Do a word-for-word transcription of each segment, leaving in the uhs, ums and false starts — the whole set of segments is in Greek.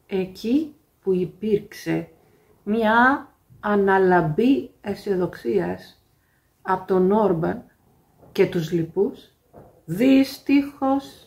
εκεί που υπήρξε μια αναλαμπή αισιοδοξίας από τον Όρμπαν και τους λοιπούς, δυστυχώς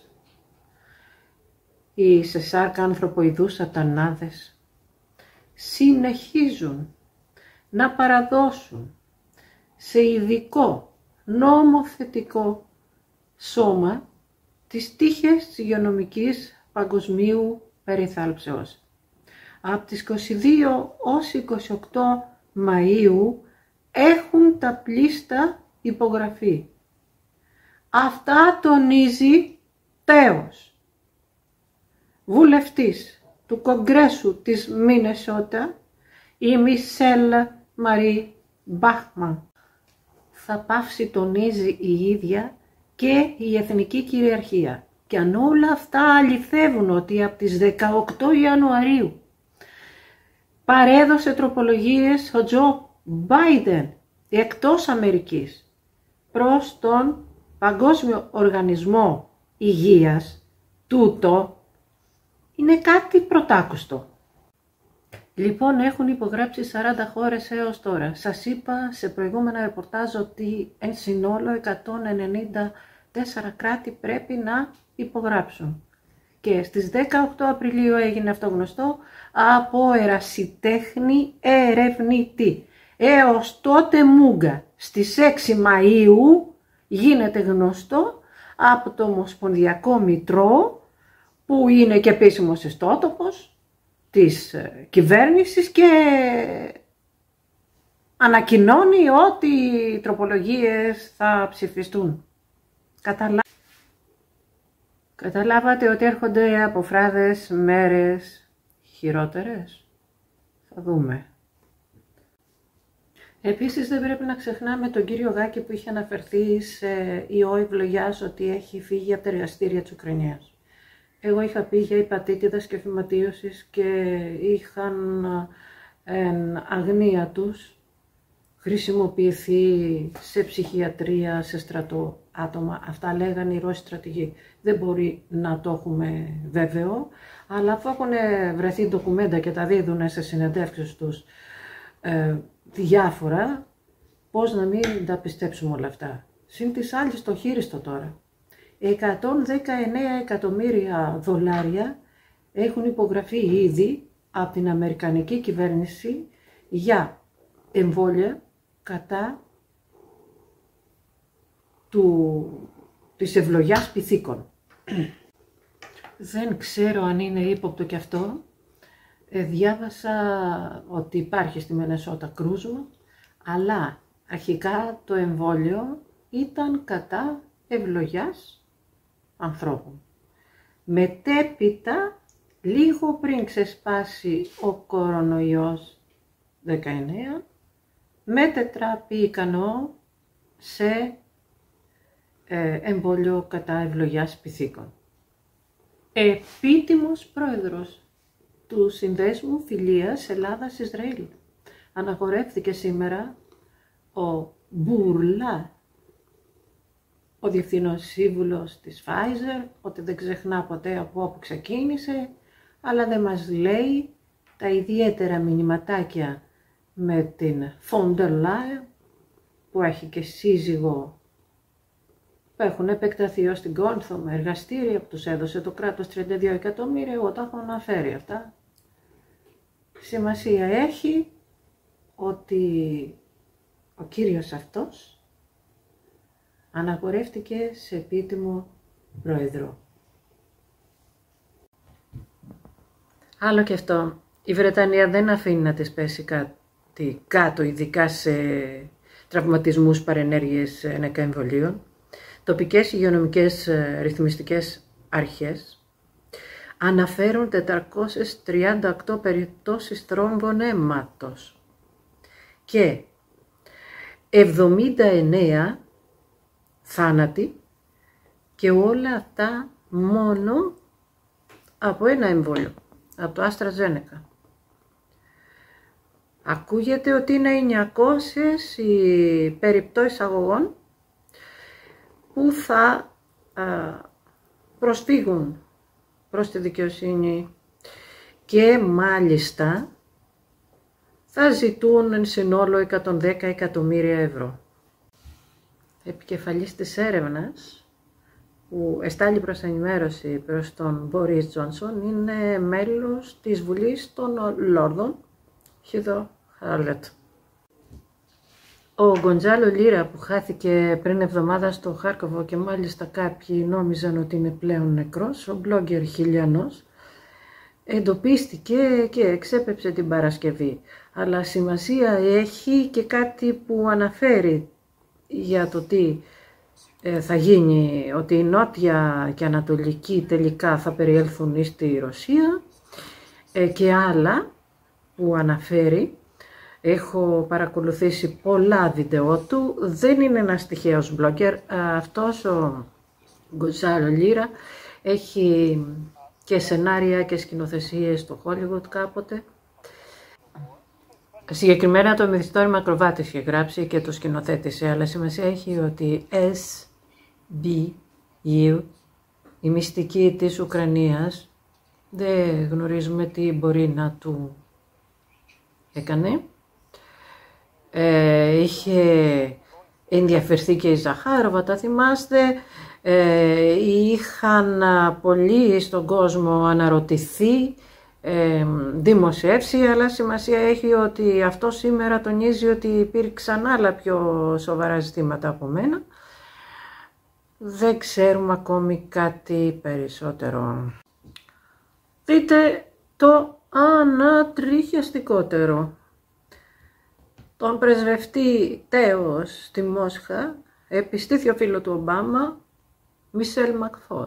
οι σε σάρκα ανθρωποειδούς σατανάδες συνεχίζουν να παραδώσουν σε ειδικό νομοθετικό σώμα τις τύχες της υγειονομικής παγκοσμίου περιθάλψεως. Από τις είκοσι δύο ως είκοσι οκτώ Μαΐου έχουν τα πλήστα υπογραφεί. Αυτά τονίζει τέος, βουλευτής του Κογκρέσου της Μινεσότα, η Μισελ Μαρί Μπάχμαν. Θα πάυσει, τονίζει η ίδια, και η εθνική κυριαρχία. Και αν όλα αυτά αληθεύουν, ότι από τις δεκαοκτώ Ιανουαρίου παρέδωσε τροπολογίες ο Τζο Μπάιντεν εκτός Αμερικής προς τον Παγκόσμιο Οργανισμό Υγείας, τούτο είναι κάτι πρωτάκουστο. Λοιπόν, έχουν υπογράψει σαράντα χώρες έως τώρα. Σας είπα σε προηγούμενα ρεπορτάζ ότι εν συνόλο εκατόν ενενήντα τέσσερα κράτη πρέπει να υπογράψουν. Και στις δεκαοκτώ Απριλίου έγινε αυτό γνωστό από ερασιτέχνη ερευνητή. Έως τότε μούγκα. Στις έξι Μαΐου γίνεται γνωστό από το Ομοσπονδιακό Μητρό, που είναι και επίσημος ιστότοπος της κυβέρνησης, και ανακοινώνει ότι οι τροπολογίες θα ψηφιστούν. Καταλά... Καταλάβατε ότι έρχονται από φράδες μέρες χειρότερες. Θα δούμε. Επίσης δεν πρέπει να ξεχνάμε τον κύριο Γάκη που είχε αναφερθεί σε ιό ευλογιάς, ότι έχει φύγει από τα εργαστήρια της Ουκρανίας. Εγώ είχα πει για υπατήτηδας και φυματίωσης και είχαν εν αγνία τους χρησιμοποιηθεί σε ψυχιατρία, σε στρατό άτομα. Αυτά λέγανε οι Ρώσοι στρατηγοί. Δεν μπορεί να το έχουμε βέβαιο, αλλά αφού έχουν βρεθεί ντοκουμέντα και τα δίδουν σε συνεντεύξεις τους ε, διάφορα, πώς να μην τα πιστέψουμε όλα αυτά. Συν της άλλης το χείριστο τώρα. εκατόν δεκαεννέα εκατομμύρια δολάρια έχουν υπογραφεί ήδη από την Αμερικανική κυβέρνηση για εμβόλια κατά του, της ευλογιάς πυθίκων. Δεν ξέρω αν είναι ύποπτο και αυτό. Ε, διάβασα ότι υπάρχει στη Μινεσότα κρούσμα, αλλά αρχικά το εμβόλιο ήταν κατά ευλογιάς ανθρώπων. Μετέπειτα, λίγο πριν ξεσπάσει ο κορονοϊός δεκαεννέα, μετετράπη ικανό σε ε, εμβόλιο κατά ευλογιάς πυθίκων. Επίτιμος πρόεδρος του Συνδέσμου Φιλίας Ελλάδας-Ισραήλ. Αναγορεύτηκε σήμερα ο Μπουρλά, ο διευθύνων σύμβουλος της Pfizer, ότι δεν ξεχνά ποτέ από όπου ξεκίνησε, αλλά δεν μας λέει τα ιδιαίτερα μηνυματάκια με την von der Leyen, που έχει και σύζυγο, που έχουν επεκταθεί ως την Κόνθο με εργαστήρια που τους έδωσε το κράτος τριάντα δύο εκατομμύρια, εγώ τα έχω αναφέρει αυτά. Σημασία έχει ότι ο κύριος αυτός αναγορεύτηκε σε επίτιμο πρόεδρο. Άλλο και αυτό, η Βρετανία δεν αφήνει να της πέσει κάτι κάτω, ειδικά σε τραυματισμούς, παρενέργειες ενέκα εμβολίων. Τοπικές υγειονομικές ρυθμιστικές αρχές αναφέρουν τετρακόσιες τριάντα οκτώ περιπτώσεις θρόμβων αίματος και εβδομήντα εννέα θάνατοι, και όλα αυτά μόνο από ένα εμβόλιο, από το AstraZeneca. Ακούγεται ότι είναι εννιακόσιες οι περιπτώσεις αγωγών που θα α, προσφύγουν προς τη δικαιοσύνη και μάλιστα θα ζητούν εν συνόλο εκατόν δέκα εκατομμύρια ευρώ. Επικεφαλής της έρευνας που εστάλει προς ενημέρωση προς τον Μπόρις Τζόνσον είναι μέλος της Βουλής των Λόρδων, Χίδο Χάρλετ. Ο Γκοντζάλο Λίρα που χάθηκε πριν εβδομάδα στο Χάρκοβο και μάλιστα κάποιοι νόμιζαν ότι είναι πλέον νεκρός, ο blogger χιλιανός, εντοπίστηκε και εξέπεψε την Παρασκευή. Αλλά σημασία έχει και κάτι που αναφέρει για το τι θα γίνει, ότι η Νότια και Ανατολική τελικά θα περιέλθουν στη Ρωσία και άλλα που αναφέρει. Έχω παρακολουθήσει πολλά βίντεο του, δεν είναι ένας τυχαίος blogger, αυτός ο Γκοντζάλο Λίρα έχει και σενάρια και σκηνοθεσίες στο Hollywood κάποτε. Συγκεκριμένα το μυθιστόρημα Ακροβάτης είχε γράψει και το σκηνοθέτησε, αλλά σημασία έχει ότι ες μπι γιου, η μυστική της Ουκρανίας, δεν γνωρίζουμε τι μπορεί να του έκανε. Ε, είχε ενδιαφερθεί και η Ζαχάροβα, τα θυμάστε, ε, είχαν πολλοί στον κόσμο αναρωτηθεί, ε, δημοσιεύσει, αλλά σημασία έχει ότι αυτό σήμερα τονίζει ότι υπήρξαν άλλα πιο σοβαρά ζητήματα από μένα. Δεν ξέρουμε ακόμη κάτι περισσότερο. Δείτε το ανατριχιαστικότερο. Τον πρεσβευτή τέος στη Μόσχα επιστήθη ο φίλο του Ομπάμα, Μισελ Μακφόν.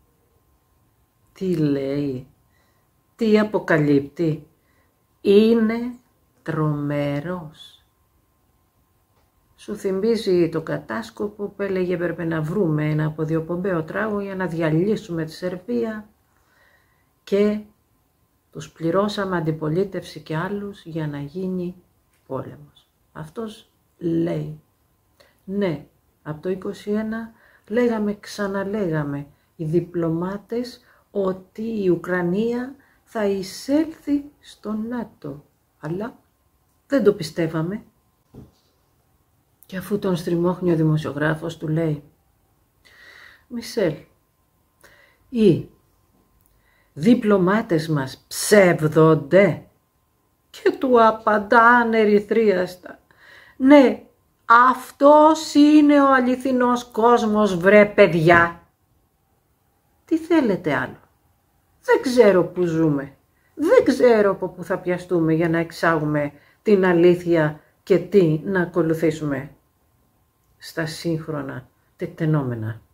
Τι λέει, τι αποκαλύπτει, είναι τρομερός. Σου θυμίζει το κατάσκοπο που έλεγε έπρεπε να βρούμε ένα αποδιοπομπαίο τράγο για να διαλύσουμε τη Σερβία και τους πληρώσαμε αντιπολίτευση και άλλους για να γίνει πόλεμος. Αυτός λέει, ναι, από το είκοσι ένα λέγαμε, ξαναλέγαμε οι διπλωμάτες ότι η Ουκρανία θα εισέλθει στο ΝΑΤΟ, αλλά δεν το πιστεύαμε. Και αφού τον στριμώχνει ο δημοσιογράφος του λέει, Μισελ, οι διπλωμάτες μας ψεύδονται, και του απαντά ερυθρίαστα, ναι, αυτός είναι ο αληθινός κόσμος, βρε παιδιά. Τι θέλετε άλλο, δεν ξέρω που ζούμε, δεν ξέρω από που θα πιαστούμε για να εξάγουμε την αλήθεια και τι να ακολουθήσουμε στα σύγχρονα τεκτενόμενα.